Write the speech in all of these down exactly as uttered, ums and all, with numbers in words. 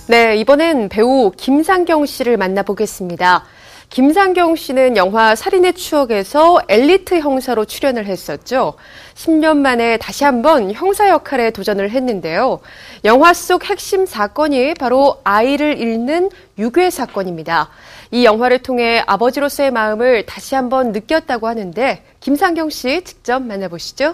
네, 이번엔 배우 김상경 씨를 만나보겠습니다. 김상경 씨는 영화 살인의 추억에서 엘리트 형사로 출연을 했었죠. 십 년 만에 다시 한번 형사 역할에 도전을 했는데요. 영화 속 핵심 사건이 바로 아이를 잃는 유괴 사건입니다. 이 영화를 통해 아버지로서의 마음을 다시 한번 느꼈다고 하는데 김상경 씨 직접 만나보시죠.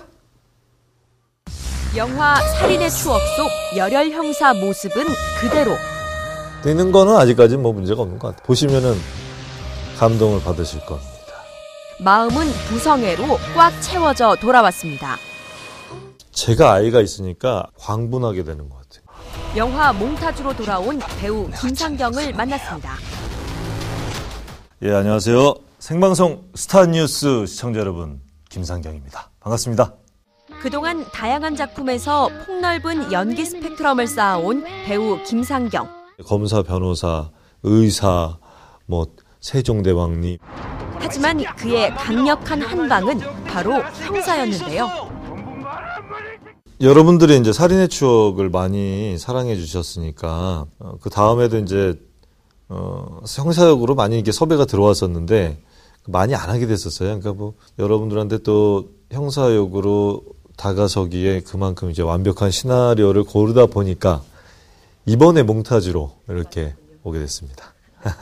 영화 살인의 추억 속 열혈 형사 모습은 그대로. 뛰는 거는 아직까지는 뭐 문제가 없는 것 같아요. 보시면은 감동을 받으실 겁니다. 마음은 부성애로 꽉 채워져 돌아왔습니다. 제가 아이가 있으니까 광분하게 되는 것 같아요. 영화 몽타주로 돌아온 배우 김상경을 만났습니다. 예, 안녕하세요. 생방송 스타뉴스 시청자 여러분, 김상경입니다. 반갑습니다. 그동안 다양한 작품에서 폭넓은 연기 스펙트럼을 쌓아온 배우 김상경. 검사, 변호사, 의사, 뭐 세종대왕님. 하지만 그의 강력한 한방은 바로 형사였는데요. 여러분들이 이제 살인의 추억을 많이 사랑해 주셨으니까 어, 그 다음에도 이제 어, 형사역으로 많이 이게 섭외가 들어왔었는데 많이 안 하게 됐었어요. 그러니까 뭐 여러분들한테 또 형사역으로 다가서기에 그만큼 이제 완벽한 시나리오를 고르다 보니까 이번에 몽타주로 이렇게 오게 됐습니다.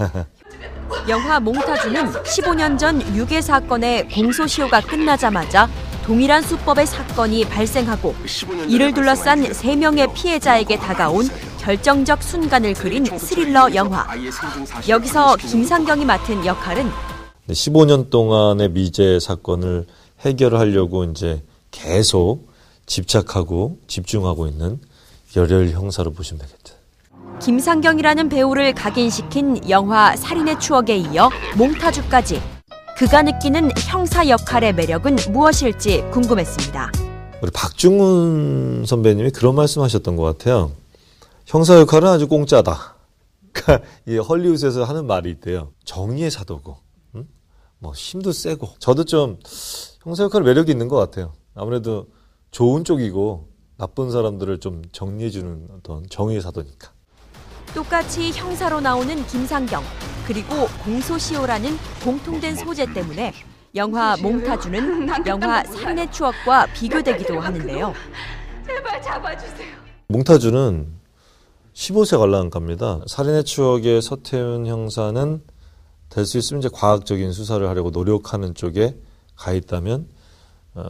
영화 몽타주는 십오 년 전 유괴 사건의 공소시효가 끝나자마자 동일한 수법의 사건이 발생하고 이를 둘러싼 세 명의 피해자에게 다가온 결정적 순간을 그린 스릴러 영화. 여기서 김상경이 맡은 역할은 십오 년 동안의 미제 사건을 해결하려고 이제 계속 집착하고 집중하고 있는 열혈 형사로 보시면 되겠죠. 김상경이라는 배우를 각인시킨 영화 살인의 추억에 이어 몽타주까지 그가 느끼는 형사 역할의 매력은 무엇일지 궁금했습니다. 우리 박중훈 선배님이 그런 말씀하셨던 것 같아요. 형사 역할은 아주 공짜다. 그러니까 이 헐리우드에서 하는 말이 있대요. 정의의 사도고, 응? 뭐 힘도 세고. 저도 좀 형사 역할 매력이 있는 것 같아요. 아무래도 좋은 쪽이고 나쁜 사람들을 좀 정리해주는 어떤 정의의 사도니까. 똑같이 형사로 나오는 김상경, 그리고 공소시효라는 공통된 소재 때문에 영화 몽타주는 영화 살인의 추억과 비교되기도 하는데요. 제발 잡아주세요. 몽타주는 십오 세 관람갑니다. 살인의 추억의 서태훈 형사는 될 수 있으면 이제 과학적인 수사를 하려고 노력하는 쪽에 가 있다면 어,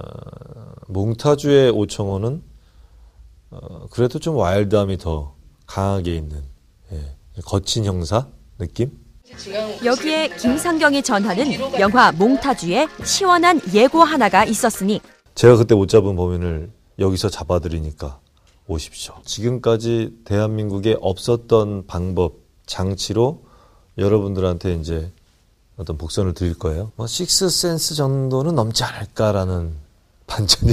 몽타주의 오청호는 어, 그래도 좀 와일드함이 더 강하게 있는 예, 거친 형사 느낌? 여기에 김상경이 전하는 영화 몽타주의 시원한 예고 하나가 있었으니 제가 그때 못 잡은 범인을 여기서 잡아드리니까 오십시오. 지금까지 대한민국에 없었던 방법, 장치로 여러분들한테 이제 어떤 복선을 드릴 거예요. 뭐 식스센스 정도는 넘지 않을까라는 반전이.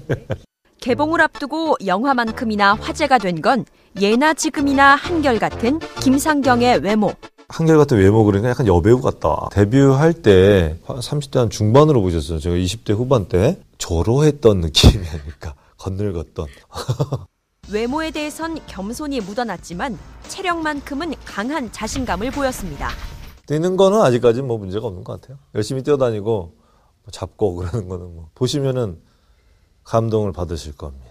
개봉을 앞두고 영화만큼이나 화제가 된 건 예나 지금이나 한결같은 김상경의 외모. 한결같은 외모 그러니까 약간 여배우 같다. 데뷔할 때 삼십 대 한 중반으로 보셨어요. 제가 이십 대 후반 때 조로했던 느낌이 아닐까. 건늙었던. 외모에 대해선 겸손이 묻어났지만 체력만큼은 강한 자신감을 보였습니다. 뛰는 거는 아직까지는 뭐 문제가 없는 것 같아요. 열심히 뛰어다니고 잡고 그러는 거는 뭐 보시면은 감동을 받으실 겁니다.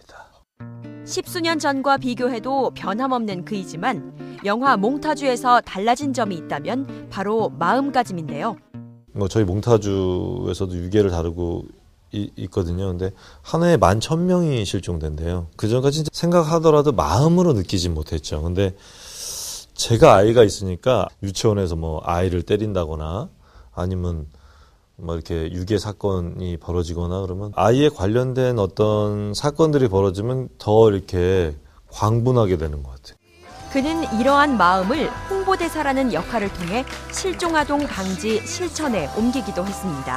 십수년 전과 비교해도 변함없는 그이지만 영화 몽타주에서 달라진 점이 있다면 바로 마음가짐인데요. 뭐 저희 몽타주에서도 유괴를 다루고 이, 있거든요. 근데 한 해에 만 천 명이 실종된대요. 그 전까지 생각하더라도 마음으로 느끼진 못했죠. 근데 제가 아이가 있으니까 유치원에서 뭐 아이를 때린다거나 아니면 뭐 이렇게 유괴 사건이 벌어지거나 그러면 아이에 관련된 어떤 사건들이 벌어지면 더 이렇게 광분하게 되는 것 같아요. 그는 이러한 마음을 홍보대사라는 역할을 통해 실종아동 방지 실천에 옮기기도 했습니다.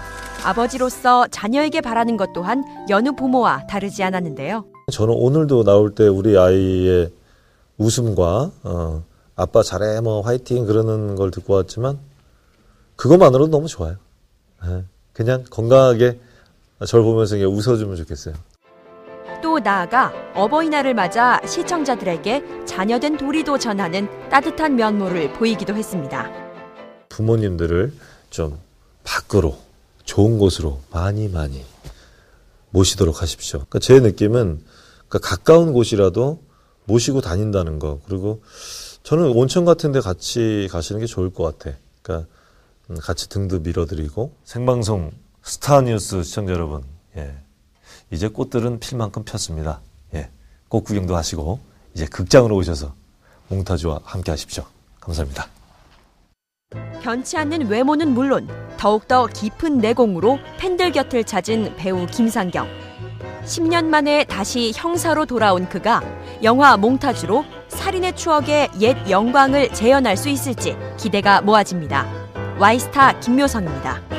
아버지로서 자녀에게 바라는 것 또한 여느 부모와 다르지 않았는데요. 저는 오늘도 나올 때 우리 아이의 웃음과 어, 아빠 잘해 뭐 화이팅 그러는 걸 듣고 왔지만 그것만으로도 너무 좋아요. 네. 그냥 건강하게 저를 보면서 그냥 웃어주면 좋겠어요. 또 또 나아가 어버이날을 맞아 시청자들에게 자녀된 도리도 전하는 따뜻한 면모를 보이기도 했습니다. 부모님들을 좀 밖으로 좋은 곳으로 많이 많이 모시도록 하십시오. 그러니까 제 느낌은 그러니까 가까운 곳이라도 모시고 다닌다는 거. 그리고 저는 온천 같은 데 같이 가시는 게 좋을 것 같아. 그러니까 같이 등도 밀어드리고. 생방송 스타뉴스 시청자 여러분, 예. 이제 꽃들은 필 만큼 폈습니다. 예. 꽃 구경도 하시고 이제 극장으로 오셔서 몽타주와 함께 하십시오. 감사합니다. 변치 않는 외모는 물론 더욱더 깊은 내공으로 팬들 곁을 찾은 배우 김상경. 십 년 만에 다시 형사로 돌아온 그가 영화 몽타주로 살인의 추억의 옛 영광을 재현할 수 있을지 기대가 모아집니다. 와이스타 김묘성입니다.